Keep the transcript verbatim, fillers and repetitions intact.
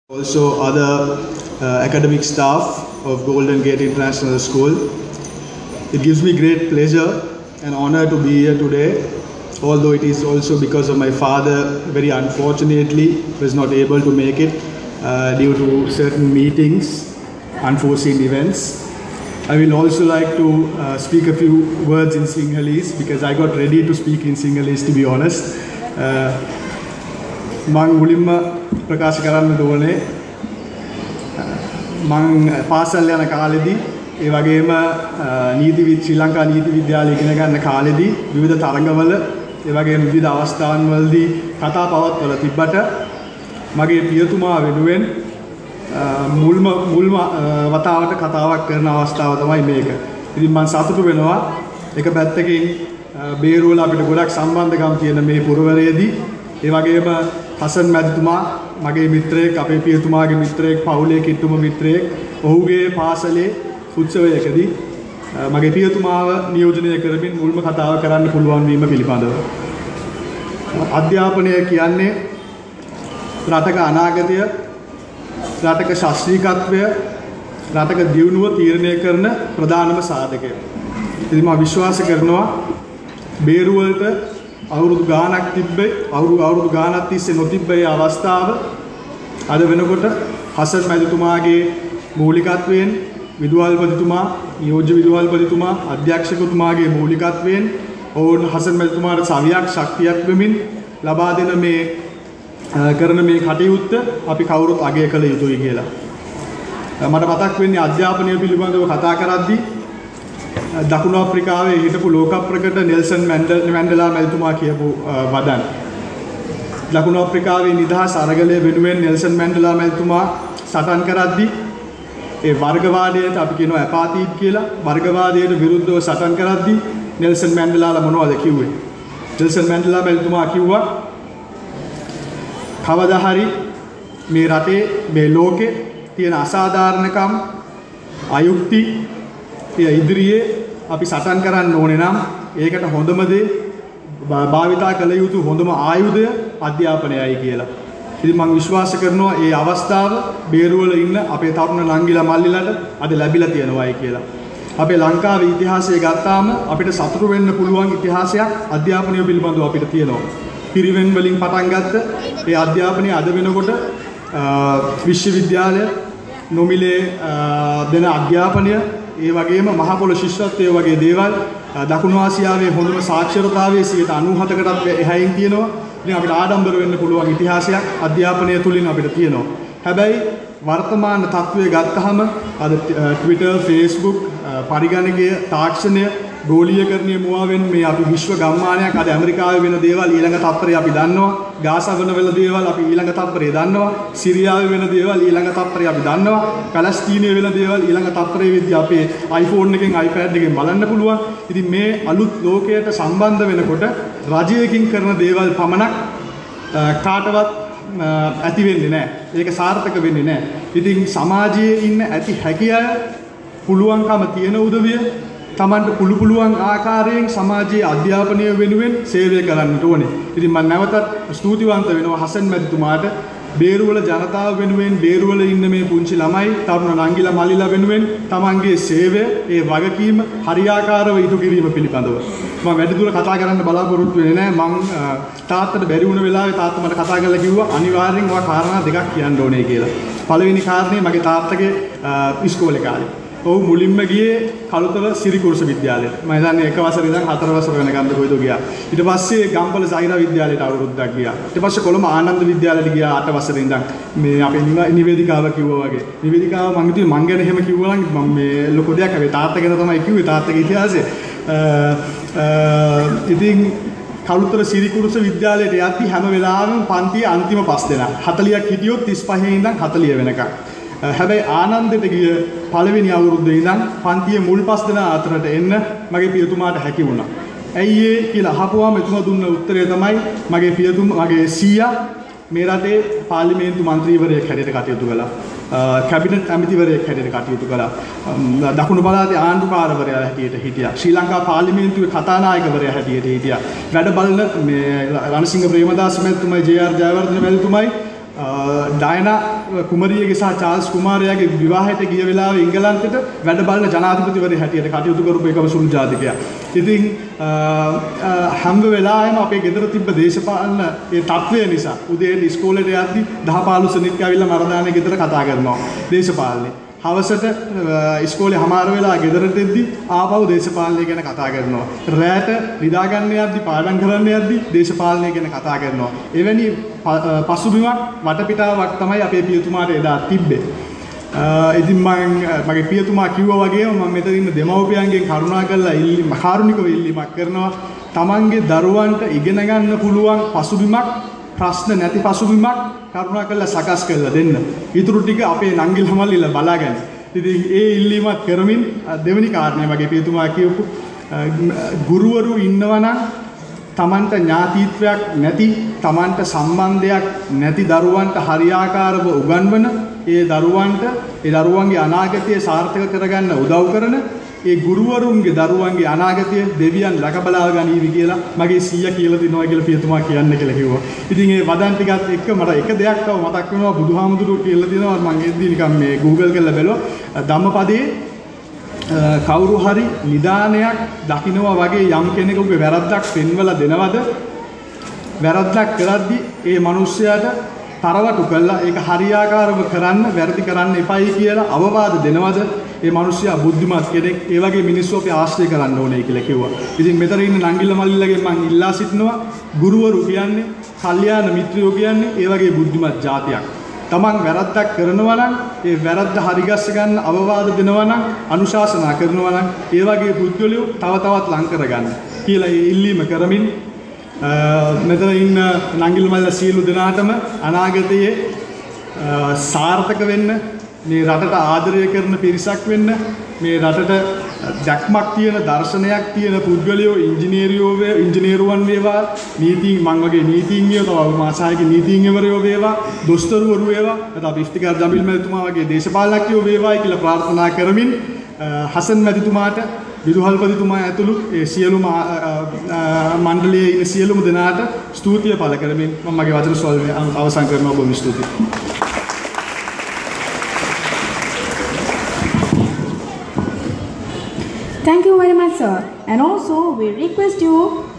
Also other uh, academic staff of Golden Gate International School. It gives me great pleasure and honor to be here today, although it is also because of my father, very unfortunately, was not able to make it uh, due to certain meetings, unforeseen events. I will also like to uh, speak a few words in Sinhalese because I got ready to speak in Sinhalese, to be honest. Uh, මං මුලින්ම ප්‍රකාශ කරන්න ඕනේ මං පාසල් යන කාලෙදී ඒ වගේම නීති ශ්‍රී ලංකා නීති විද්‍යාලය ඉගෙන ගන්න කාලෙදී විවිධ තරඟවල ඒ වගේම විවිධ අවස්ථාන්වලදී කතා පවත්වලා තිබ්බට මගේ පියතුමා වෙනුවෙන් මුල්ම මුල්ම වතාවට කතාවක් කරන අවස්ථාව තමයි මේක. ඉතින් මං සතුටු වෙනවා එක පැත්තකින් බේරුවල අපිට ගොඩක් සම්බන්ධකම් තියෙන මේ පුරවරයේදී ඒ වගේම හසන් මැතිතුමා මගේ මිත්‍රයෙක් අපේ පියතුමාගේ මිත්‍රයෙක් පවුලේ කිට්ටුම මිත්‍රයෙක් ඔහුගේ පාසලේ උත්සවයකදී මගේ පියතුමාව නියෝජනය කරමින් මුල්ම කතාව කරන්න පුළුවන් වීම පිළිබඳව අධ්‍යාපනය කියන්නේ රටක අනාගතය රටක ශාස්ත්‍රීයත්වය රටක දියුණුව තීරණය කරන ප්‍රධානම සාධකය. ඉතින් මම විශ්වාස කරනවා බේරුවලට අවුරුදු ගානක් තිබ්බේ අවුරුදු අවුරුදු ගානක් තිස්සේ නොතිබ්බේ අවස්ථාව අද වෙනකොට හසන් මැතිතුමාගේ මූලිකත්වයෙන් විදුහල්පතිතුමා නියෝජ්‍ය විදුහල්පතිතුමා අධ්‍යක්ෂකතුමාගේ මූලිකත්වයෙන් ඔවුන් හසන් මැතිතුමාට සවියක් ශක්තියක් වෙමින් ලබා දෙන මේ කරන මේ කටයුත්ත අපි කවුරුත් අගය කළ යුතුයි කියලා. මට මතක් වෙන්නේ අධ්‍යාපනය පිළිබඳව කතා කරද්දී දකුණු අප්‍රිකාවේ හිටපු ලෝක ප්‍රකට නෙල්සන් මැන්ඩෙලා මැතිතුමා කියපු වදන්. දකුණු අප්‍රිකාවේ නිදහස් අරගලය වෙනුවෙන් නෙල්සන් මැන්ඩෙලා මැතිතුමා සටන් කරද්දී ඒ වර්ගවාදයට අපි කියනවා ඇපාතීඩ් කියලා වර්ගවාදයට විරුද්ධව සටන් කරද්දී නෙල්සන් මැන්ඩෙලාලා මොනවද කිව්වේ? නෙල්සන් මැන්ඩෙලා මැතිතුමා කිව්වා කවදා හරි මේ රටේ මේ ලෝකේ තියෙන අසාධාරණකම් අයුක්ති ඒ ඉදිරියේ අපි සටන් කරන්න ඕනේ නම් ඒකට හොඳම දේ භාවිතා කළ යුතු හොඳම ආයුධය අධ්‍යාපනයයි කියලා. ඉතින් මම විශ්වාස කරනවා මේ අවස්ථාව බේරුවල ඉන්න අපේ තරුණ නංගිලා මල්ලිලාට අද ලැබිලා තියෙනවායි කියලා. අපේ ලංකාවේ ඉතිහාසය ගත්තාම අපිට සතුටු වෙන්න පුළුවන් ඉතිහාසයක් අධ්‍යාපනය පිළිබඳව අපිට තියෙනවා. පිරිවෙන් වලින් පටන් ගත්ත ඒ අධ්‍යාපනය අද වෙනකොට විශ්වවිද්‍යාලය නොමිලේ දෙන අධ්‍යාපනය ඒ වගේම මහ පොළ ශිෂ්‍යත්වය වගේ දේවල් දකුණු ආසියාවේ හොඳම සාක්ෂරතාවයේ සියයට අනූහතකටත් එහයින් තියෙනවා. ඉතින් අපිට ආඩම්බර වෙන්න පුළුවන් ඉතිහාසයක් අධ්‍යාපනය තුලින් අපිට තියෙනවා. හැබැයි වර්තමාන තත්ත්වය ගත්තහම අද Twitter, Facebook, පරිගණකීය තාක්ෂණය ගෝලීයකරණය මුවාවෙන් මේ අපි විශ්ව ගම්මානයක් අද ඇමරිකාවේ වෙන දේවල් ඊළඟ තත්පරේ අපි දන්නවා. ගාසා වන වෙල දේවල් අපි ඊළඟ තත්පරේ දන්නවා. සිරියාවේ වෙන දේවල් ඊළඟ තත්පරේ අපි දන්නවා. පැලස්තීනයේ වෙන දේවල් ඊළඟ තත්පරේ වෙද්දී අපේ iPhone එකෙන් iPad එකෙන් බලන්න පුළුවන්. ඉතින් මේ අලුත් ලෝකයට සම්බන්ධ වෙනකොට රජයකින් කරන දේවල් පමණක් කාටවත් ඇති වෙන්නේ නැහැ. ඒක සාර්ථක වෙන්නේ නැහැ. ඉතින් සමාජයේ ඉන්න ඇති හැකියාව පුළුවන්කම තියෙන උදවිය තමන්ට පුළු පුළුවන් ආකාරයෙන් සමාජයේ අධ්‍යාපනය වෙනුවෙන් සේවය කරන්නට ඕනේ. ඉතින් මම නැවතත් ස්තුතිවන්ත වෙනවා හසන් මැතිතුමාට බේරුවල ජනතාව වෙනුවෙන් බේරුවල ඉන්න මේ පුංචි ළමයි තරුණ නංගිලා මල්ලිලා වෙනුවෙන් තමන්ගේ සේවය ඒ වගකීම හරියාකාරව ඉටු කිරීම පිළිබඳව. මම වැඩිදුර කතා කරන්න බලාපොරොත්තු වෙන්නේ නැහැ. මම තාත්තට බැරි වුණ වෙලාවේ තාත්තා මට කතා කරලා කිව්වා අනිවාර්යෙන් ඔයා කාරණා දෙකක් කියන්න ඕනේ කියලා. පළවෙනි කාරණේ මගේ තාත්තගේ ඉස්කෝලේ කාලේ ඔහු මුලින්ම ගියේ කළුතර සිරිකුරුස විද්‍යාලයට. මම හිතන්නේ එක වසරේ ඉඳන් හතර වසර වෙනකන්ද කොයිද ගියා. ඊට පස්සේ ගම්පල සයිරා විද්‍යාලයට අවුරුද්දක් ගියා. ඊට පස්සේ කොළඹ ආනන්ද විද්‍යාලයට ගියා අට වසරේ ඉඳන්. මේ අපේ නිවේදිකාව කිව්වා වගේ. නිවේදිකාව මම හිතුවේ මං ගැන එහෙම කිව්වා නම් මම මේ ලොකු දෙයක් හැබැයි තාත්තා ගැන තමයි කිව්වේ තාත්තගේ ඉතිහාසය. ඉතින් කළුතර සිරිකුරුස විද්‍යාලයට යද්දි හැම වෙලාවෙම පන්තියේ අන්තිම පස් දෙනා. හතලියක් හිටියොත් තිස් පහේ ඉඳන් හතලිය වෙනකම්. හැබැයි ආනන්දට ගිය පළවෙනි අවුරුද්දේ ඉඳන් පන්තියේ මුල් පස් දෙනා අතරට එන්න මගේ පියතුමාට හැකි වුණා. ඇයි ඒ කියලා අහපුවාම එතුමා දුන්න උත්තරය තමයි මගේ පියතුමා මගේ සීයා මේ රටේ පාර්ලිමේන්තු මන්ත්‍රීවරයෙක් හැටියට කටයුතු කළා. කැබිනට් ඇමතිවරයෙක් හැටියට කටයුතු කළා. දකුණු පළාතේ ආණ්ඩුකාරවරයා හැටියට හිටියා. ශ්‍රී ලංකා පාර්ලිමේන්තුවේ කතානායකවරයා හැටියට හිටියා. වැඩ බලන මේ රණසිංහ ප්‍රේමදාස මැතිතුමයි ජේ ආර් ජයවර්ධන මැතිතුමයි ඩයනා කුමරියගේ සහ චාල්ස් කුමාරයාගේ විවාහයට ගිය වෙලාවේ එංගලන්තෙට වැඩ බලන ජනාධිපතිවරයා හැටියට කටයුතු කරපු එකම සුළු ජාතිකයා. ඉතින් හැම වෙලාවෙම අපේ ගෙදර තිබ්බ දේශපාලන ඒ තත්ත්වය නිසා උදේ ඉස්කෝලේට යද්දි දහ පහළොස් දෙනෙක් ඇවිල්ලා මරදානේ ගෙදර කතා කරනවා දේශපාලනේ. හවසට ඉස්කෝලේ හමාර වෙලා ගෙදරට එද්දි ආපහු දේශපාලනය ගැන කතා කරනවා. රැට නිදා ගන්න යද්දි පාඩම් කරන්න යද්දි දේශපාලනය ගැන කතා කරනවා. එවැනි පසුබිමක් වටපිටාවක් තමයි අපේ පියතුමාට එදා තිබ්බේ. ඉතින් මම මගේ පියතුමා කිව්වා වගේම මම මෙතන ඉන්න දෙමව්පියන්ගෙන් කරුණා කරලා ඉල්ලීම කාරුණිකව ඉල්ලීමක් කරනවා. තමන්ගේ දරුවන්ට ඉගෙන ගන්න පුළුවන් පසුබිමක් ප්‍රශ්න නැති පසුබිමක් කරුණා කරලා සකස් කරලා දෙන්න. ඊටු ටික අපේ නංගිල මල්ලිලා බලාගන්න. ඉතින් ඒ ඉල්ලීමත් කරමින් දෙවෙනි කාරණේ මගේ පියතුමා කියපු ගුරුවරු ඉන්නවා නම් තමන්ට ඥාතිත්වයක් නැති තමන්ට සම්බන්ධයක් නැති දරුවන්ට හරියාකාරව උගන්වන ඒ දරුවන්ට ඒ දරුවන්ගේ අනාගතය සාර්ථක කරගන්න උදව් කරන ඒ ගුරුවරුන්ගේ දරුවන්ගේ අනාගතය දෙවියන් රැකබලා ගනීවි කියලා මගේ සීයා කියලා දිනවා කියලා පියතුමා කියන්න කියලා කිව්වා. ඉතින් ඒ වදන් ටිකත් එක්ක මට එක දෙයක් තව මතක් වෙනවා බුදුහාමුදුරුවෝ කියලා දිනවා මම එද්දි නිකන් මේ Google කරලා බැලුවා ධම්මපදයේ කවුරු හරි නිදානයක් දකින්නවා වගේ යම් කෙනෙකුගේ වැරද්දක් පෙන්වලා දෙනවද වැරද්දක් කරද්දි ඒ මිනිස්සයාට තරවටු කළා ඒක හරියාකාරව කරන්න වැරදි කරන්න එපයි කියලා අවවාද දෙනවද ඒ මිනිස්සයා බුද්ධිමත් කෙනෙක් ඒ වගේ මිනිස්සු අපි ආශ්‍රය කරන්න ඕනේ කියලා කිව්වා. ඉතින් මෙතන ඉන්න නංගිල්ල මල්ලිලගෙන් මම ඉල්ලා සිටිනවා ගුරුවරු කියන්නේ, කල්යාණ මිත්‍රයෝ කියන්නේ ඒ වගේ බුද්ධිමත් જાතියක්. තමන් වැරද්දක් කරනවා නම් ඒ වැරද්ද හරිගස්ස ගන්න අවවාද දෙනවා නම් අනුශාසනා කරනවා නම් ඒ වගේ පුද්ගලයෝ තව තවත් ලං කරගන්න කියලා ඉල්ලීම කරමින් මෙතන ඉන්න නංගිල් මල්ල සියලු දෙනාටම අනාගතයේ සාර්ථක වෙන්න මේ රටට ආදරය කරන පිරිසක් වෙන්න මේ රටට දැක්මක් තියෙන දර්ශනයක් තියෙන පුද්ගලයෝ ඉංජිනේරියෝ වේ ඉංජිනේරුවන් වේවා නීති මං වගේ නීතිඥයෝ තව මාසායක නීතිඥවරයෝ වේවා දොස්තරවරු වේවා නැත්නම් අපි ඉෆ්තිකාර් ජබිල් මැතිතුමා වගේ දේශපාලනඥයෝ වේවායි කියලා ප්‍රාර්ථනා කරමින් හසන් මැතිතුමාට විදුහල්පතිතුමා ඇතුළු ඒ සියලුම මණ්ඩලයේ ඉන්න සියලුම දෙනාට ස්තුතිය පළ කරමින් මම මගේ වචන ස්වල්පය අවසන් කරනවා. බොහොම ස්තුතියි. Thank you very much, sir. And also, we request you